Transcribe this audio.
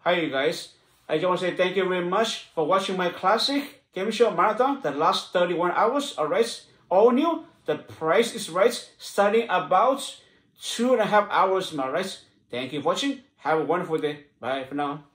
Hi you guys. I just want to say thank you very much for watching my classic game show marathon, the last 31 hours. Alright, all new. The price is right, starting about 2.5 hours. Alright, thank you for watching. Have a wonderful day. Bye for now.